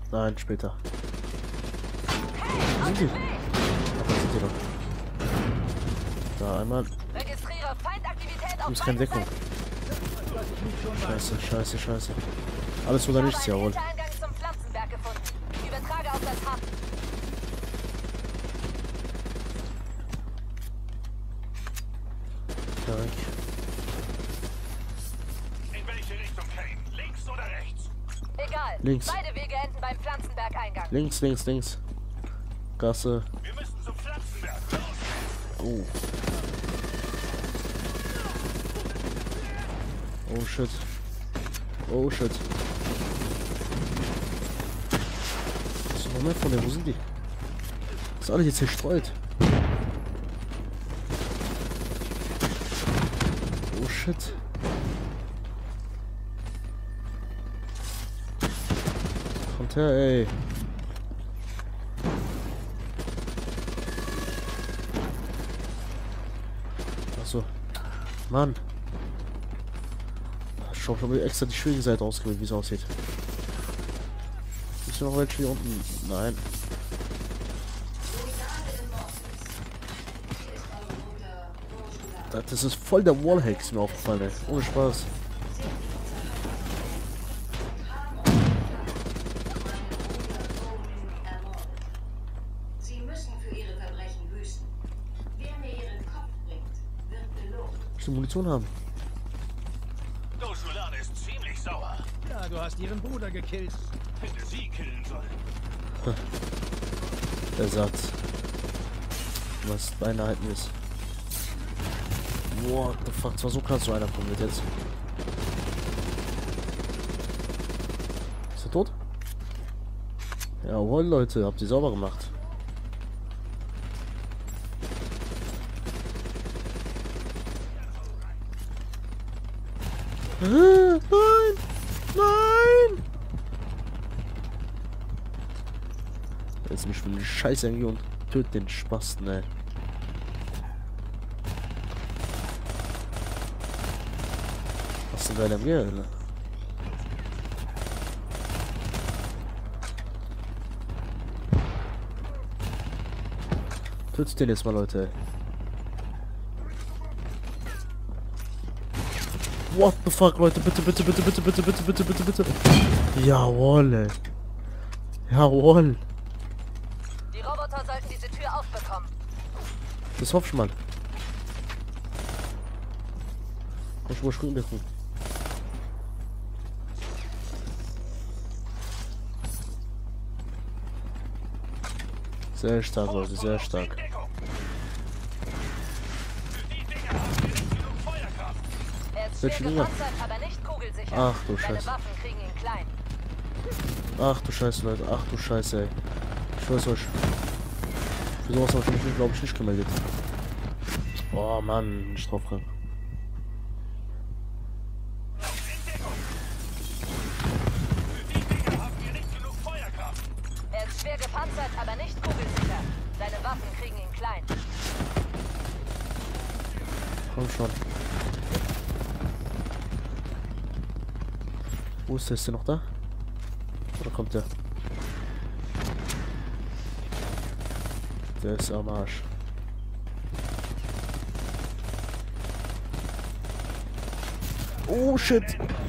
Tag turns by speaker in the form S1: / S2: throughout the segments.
S1: Nein, später. Wo sind die? Ach, da sind die noch. Da einmal.
S2: Registriere Feindaktivität
S1: Du
S2: auf
S1: bist keine Deckung. Scheiße, scheiße, scheiße. Alles oder nichts, jawohl.
S2: Hintereingang zum Pflanzenberg gefunden. Übertrage auf das Hub.
S1: Danke.
S3: In welche Richtung, Kane? Links oder rechts?
S2: Egal.
S1: Links.
S2: Beide Wege enden beim Pflanzenberg-Eingang.
S1: Links, links, links. Gasse.
S3: Wir müssen zum Pflanzenberg. Los!
S1: Oh. Oh shit. Oh shit. Was ist noch mehr von der? Wo sind die? Das ist alles jetzt zerstreut. Oh shit. Kommt her, ey. Achso. Mann. Ich habe extra die schwierige Seite ausgewählt, wie es aussieht. Ist noch welche hier unten? Nein. Das ist voll der Wallhack, ist mir aufgefallen, ey. Ohne Spaß.
S4: Sie müssen für ihre Verbrechen büßen. Wer mir ihren Kopf bringt, wird belohnt.
S1: Ich will Munition haben.
S3: Dosulan ist ziemlich sauer.
S5: Ja, du hast ihren Bruder gekillt.
S3: Hätte sie killen sollen.
S1: Der Satz. Was Beinhalten ist. What the fuck, das war so krass, so einer kommt mit jetzt. Ist er tot? Jawohl, Leute, habt ihr sauber gemacht. Nein! Nein! Jetzt mich für eine Scheiße irgendwie und tötet den Spasten, ey. Was ist denn bei der mir, ne? Tötet den jetzt mal, Leute, ey. What the fuck, Leute, bitte, bitte, bitte, bitte, bitte, bitte, bitte, bitte, bitte. Jawohl, ey. Jawohl.
S2: Die Roboter sollten diese Tür aufbekommen.
S1: Das hoffe ich mal. Komm schon mal springen, Deckung. Sehr stark, Leute, sehr stark.
S3: Deckung. Für die Dinger haben wir nicht genug Feuerkraft.
S2: Er ist
S1: Welche
S2: schwer
S1: Dinger?
S2: gepanzert, aber nicht kugelsicher.
S1: Ach du
S2: Seine
S1: Scheiße.
S2: Waffen kriegen ihn klein.
S1: Ach du Scheiße, Leute. Ach du Scheiße, ey. Ich weiß euch. Für sowas habe ich mich, glaube ich, nicht gemeldet. Oh Mann, nicht drauf ran.
S3: Für die Dinger haben wir nicht genug Feuerkraft.
S2: Er ist schwer gepanzert, aber nicht kugelsicher. Seine Waffen kriegen ihn klein.
S1: Komm schon. Wo ist der? Ist der noch da? Oder kommt der? Der ist am Arsch. Oh shit!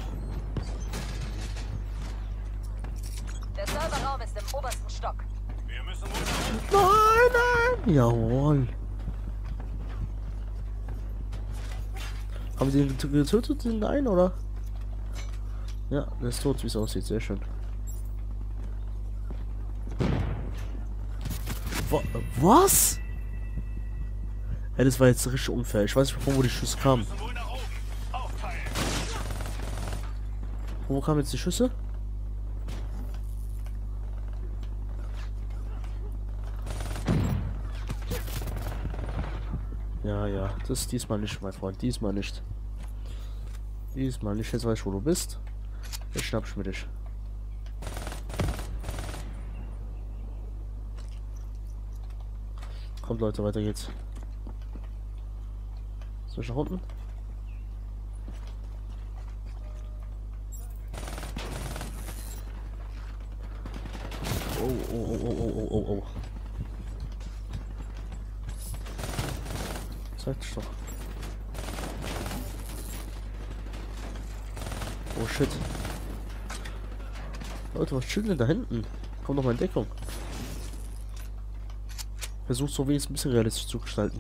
S2: Der Serverraum ist im obersten Stock.
S3: Wir müssen wohl
S1: Nein, nein! Jawohl! Haben sie ihn getötet, den einen, oder? Ja, der ist tot, wie es aussieht. Sehr schön. Was? Ja, das war jetzt richtig unfair. Ich weiß nicht, von wo die Schüsse kamen.
S3: wohl nach oben. Aufteilen.
S1: Von wo kamen jetzt die Schüsse? Ja, ja, das ist diesmal nicht, mein Freund. Diesmal nicht. Diesmal nicht. Jetzt weiß ich, wo du bist. Jetzt schnapp ich mir dich. Kommt, Leute, weiter geht's. Soll ich nach unten? Oh. Zeig dich doch. Oh shit. Leute, was chillen denn da hinten? Komm doch mal in Deckung. Versuch so wenigstens ein bisschen realistisch zu gestalten.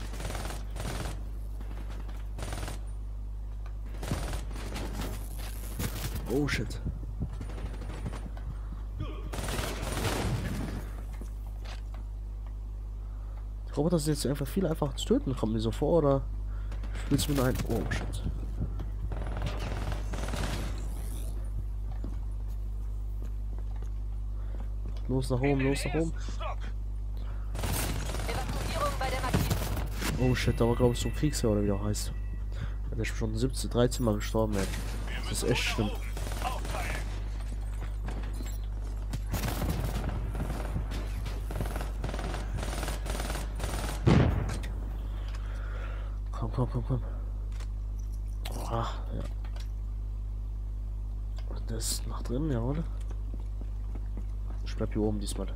S1: Oh shit. Die Roboter sind jetzt einfach viel einfacher zu töten. Kommt mir so vor, oder spielst du mir nur ein? Oh shit. Los nach oben, los nach oben.
S2: Evakuierung bei der Markierung.
S1: Oh shit, da war glaube ich so ein Kriegsherr oder wie er heißt. Der ist schon 13 Mal gestorben, ey. Das ist echt schlimm. Komm. Ah, ja. Das ist nach drin, ja, oder? Ich bleib hier oben diesmal.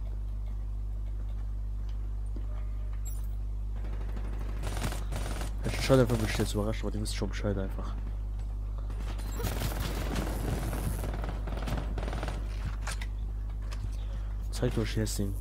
S1: Hätte schon einfach mich jetzt überrascht, aber die wissen schon Bescheid einfach. Zeigt euch das Ding.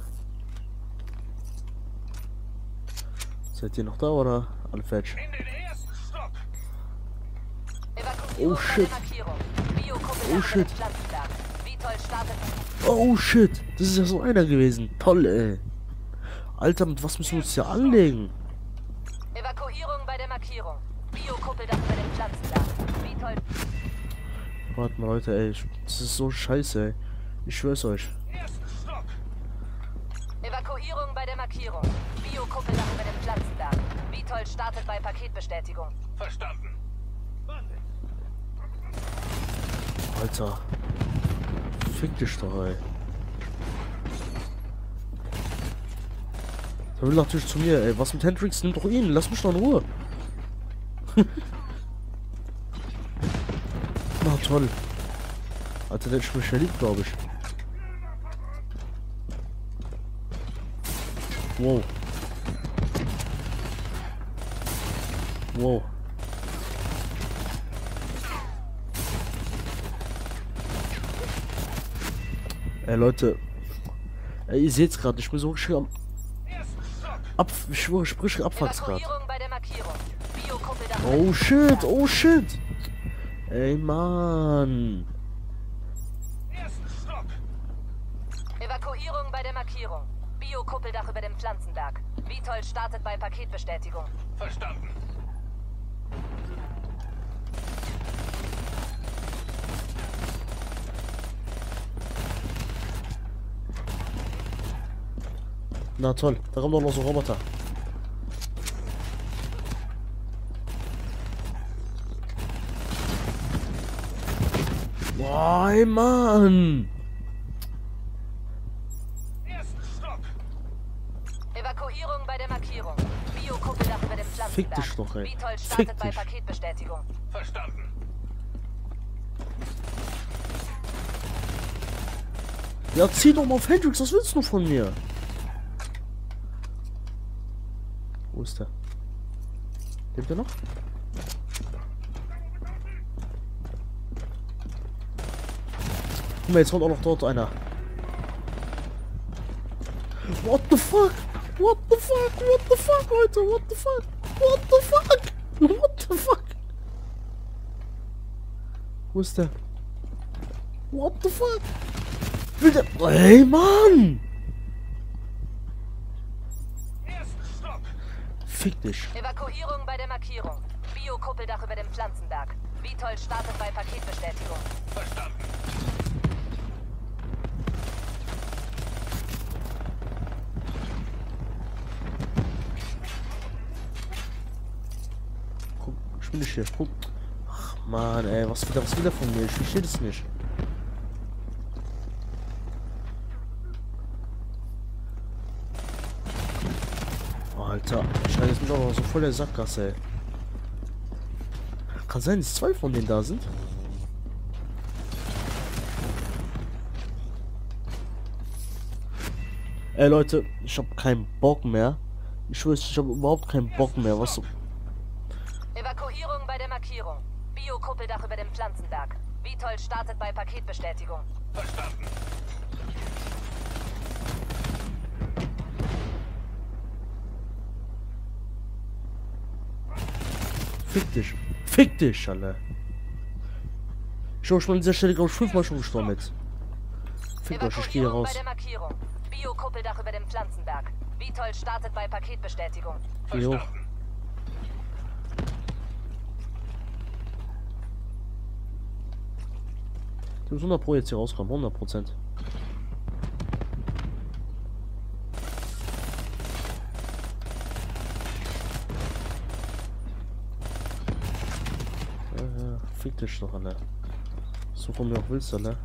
S1: Seid ihr noch da oder alle fertig?
S3: In den ersten Stock.
S2: Evakuierung
S1: Oh, shit.
S2: bei der Markierung. Biokuppel
S1: Oh,
S2: nach
S1: shit.
S2: dem Pflanzenberg. Vitol startet.
S1: Oh shit, das ist ja so einer gewesen. Toll, ey. Alter, mit was müssen wir uns hier anlegen?
S2: Evakuierung bei der Markierung. Biokuppeldach über dem Pflanzenberg. Vitol.
S1: Warte mal, Leute, ey. Das ist so scheiße, ey. Ich schwör's euch.
S3: Ersten Stock.
S2: Evakuierung bei der Markierung. Biokuppeldach über dem Pflanzenberg. Vitol startet bei Paketbestätigung.
S3: Verstanden.
S1: Alter. Fick dich doch, ey. Der will natürlich zu mir, ey. Was mit Hendrix? Nimm doch ihn. Lass mich doch in Ruhe. Na toll. Alter, der ist mich verliebt, glaube ich. Wow. Wow. Ey, Leute. Ey, ihr seht's gerade, ich bin so richtig am ich schwöre, ich sprich Abfahrtsgrad.
S2: Evakuierung bei der Markierung. Biokuppeldach.
S1: Oh shit, oh shit. Ey, Mann.
S3: Ersten Stock.
S2: Evakuierung bei der Markierung. Biokuppeldach über dem Pflanzenberg. Vitol startet bei Paketbestätigung.
S3: Verstanden.
S1: Na toll, da kommen doch noch so Roboter. Boah, ey, Mann.
S3: Ersten Stock.
S2: Evakuierung bei der Markierung. Biokuppeldach über dem Pflanzenberg.
S1: Fick dich doch, ey.
S2: Vitol
S1: Fick
S2: startet bei
S1: dich.
S2: Paketbestätigung.
S3: Verstanden.
S1: Ja, zieh doch mal auf Hendrix, was willst du von mir? Wo ist der? Lebt der noch? Guck mal, jetzt kommt auch noch dort einer. What the fuck? What the fuck? What the fuck, Leute? What the fuck? What the fuck? What the fuck? Wo ist der? What the fuck? Will der... Ey, Mann!
S3: Ersten Stock.
S1: Fick dich.
S2: Evakuierung bei der Markierung. Biokuppeldach über dem Pflanzenberg. Vitol startet bei Paketbestätigung.
S3: Verstanden.
S1: Guck, ich bin nicht hier. Guck. Ach, Mann, ey, was will der von mir? Ich verstehe das nicht. Alter, ich schneide jetzt mich auch noch so voll der Sackgasse, ey. Kann sein, dass 2 von denen da sind. Ey Leute, ich hab keinen Bock mehr. Ich schwöre, ich habe überhaupt keinen Bock mehr. Was so?
S2: Evakuierung bei der Markierung. Bio-Kuppeldach über dem Pflanzenberg. Vitold startet bei Paketbestätigung.
S3: Verstanden.
S1: Fick dich. Fick dich, Alter. Ich hab schon an dieser Stelle, glaube ich, 5-mal schon gestorben jetzt. Fick euch, ich gehe hier
S2: Evakuierung bei
S1: raus.
S2: der Markierung. Bio-Kuppeldach über dem Pflanzenberg. Vitold startet bei Paketbestätigung.
S1: Geh hoch.
S3: Verstanden.
S1: Du musst 100 Pro jetzt hier rauskommen, 100%. Ja, fick dich doch, Alter. Was du von mir auch willst, Alter.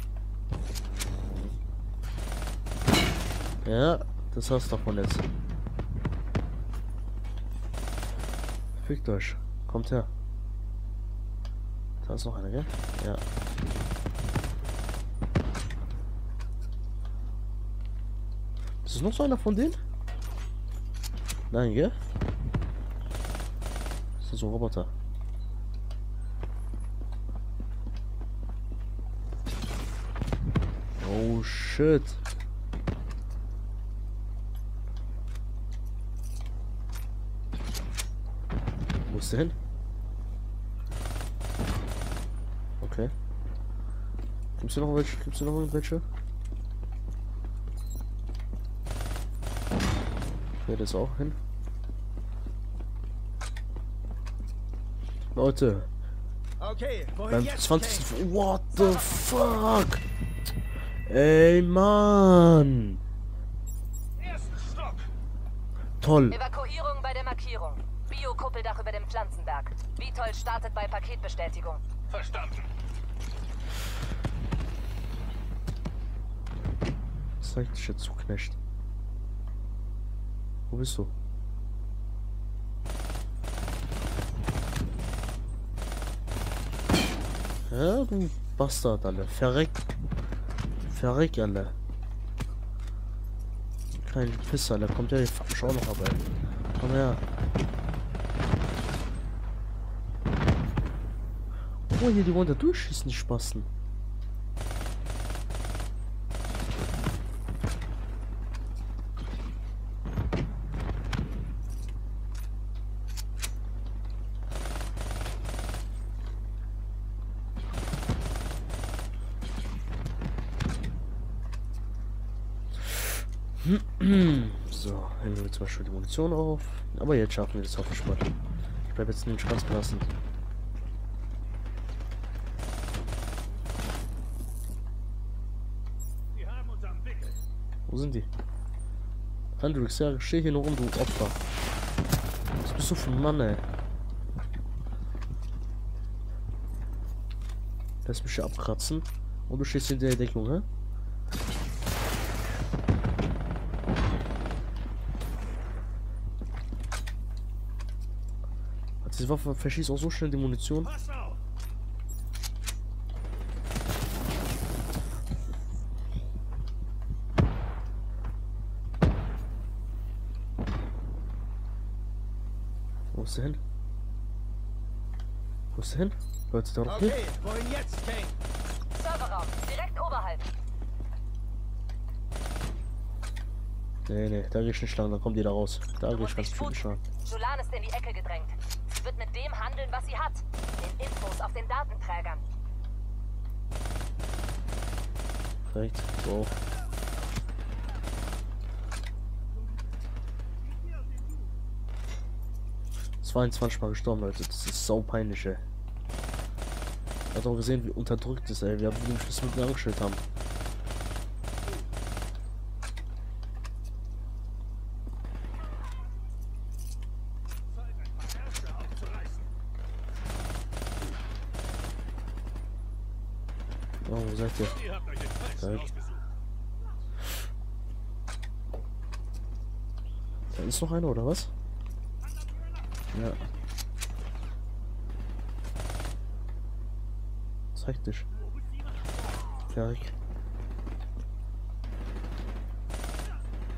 S1: Ja, das hast du davon jetzt. Fickt euch. Kommt her. Da ist noch einer, gell? Ja. Ist das noch so einer von denen? Nein, gell? Ist das so ein Roboter? Oh shit. Wo ist der hin? Okay. Gibt's hier noch welche? Gibt's hier noch irgendwelche? Okay, das auch hin. Leute,
S5: Okay, wohin
S1: beim
S5: jetzt,
S1: 20.
S5: Kane?
S1: What the fuck? Ey, Mann.
S3: Ersten Stock.
S1: Toll.
S2: Evakuierung bei der Markierung. Bio-Kuppeldach über dem Pflanzenberg. Vitold startet bei Paketbestätigung.
S3: Verstanden.
S1: Zeig dich jetzt, du Knecht. Wo bist du? Ja, du Bastard, Alter. Verreck. Verreck, Alter. Kein Pisser, Alter. Kommt ja, ich fuck mich auch noch ab, ey. Komm her. Oh, hier, die wollen da durchschießen, die Spasten. So, hängen wir zum Beispiel die Munition auf. Aber jetzt schaffen wir das hoffe ich mal. Ich bleib jetzt nicht ganz gelassen.
S3: Wir haben uns am Wickel.
S1: Wo sind die? Hendrix, ja, steh hier nur rum, du Opfer. Was bist du für ein Mann, ey? Lass mich hier abkratzen. Und du stehst hinter der Deckung, hä? Diese Waffe verschießt auch so schnell die Munition.
S3: Pass auf.
S1: Wo ist der hin? Wo ist der hin? Leute, da noch hin?
S5: Okay, wohin jetzt, Kane?
S2: Serverraum, direkt oberhalb.
S1: Nee, nee, da geh ich nicht lang, dann kommt jeder raus. Da
S2: Du
S1: geh ich
S2: musst
S1: ganz
S2: dich
S1: viel nicht lang.
S2: sputen. Julan ist in die Ecke gedrängt. Sie wird mit dem handeln, was sie hat. Den Infos auf den Datenträgern.
S1: Direkt, so. Das 22 Mal gestorben, Leute. Das ist sau peinlich, ey. Hat auch gesehen, wie unterdrückt ist, ey. Wir haben nämlich das mit mir angestellt haben.
S3: Zeit, ein paar Ärsche aufzureißen.
S1: Oh, wo seid ihr?
S3: Ihr habt euch den Falschen
S1: Zeit.
S3: ausgesucht.
S1: Da ist noch einer, oder was? Ja. Zeig dich. Fertig.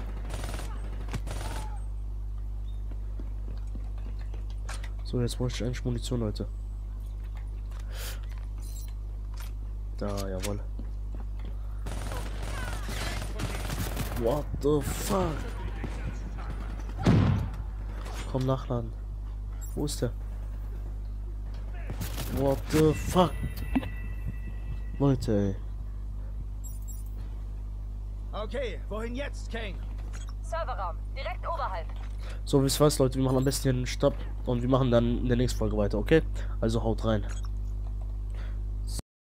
S1: So, jetzt bräuchte ich eigentlich Munition, Leute. Da, jawohl. What the fuck? Komm, nachladen. Wo ist der? What the fuck? Leute, ey.
S5: Okay, wohin jetzt, Kane?
S2: Serverraum, direkt oberhalb.
S1: So, wisst ihr was, Leute? Wir machen am besten hier einen Stopp und wir machen dann in der nächsten Folge weiter, okay? Also haut rein.